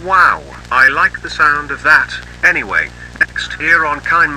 Wow, I like the sound of that. Anyway, next here on Kind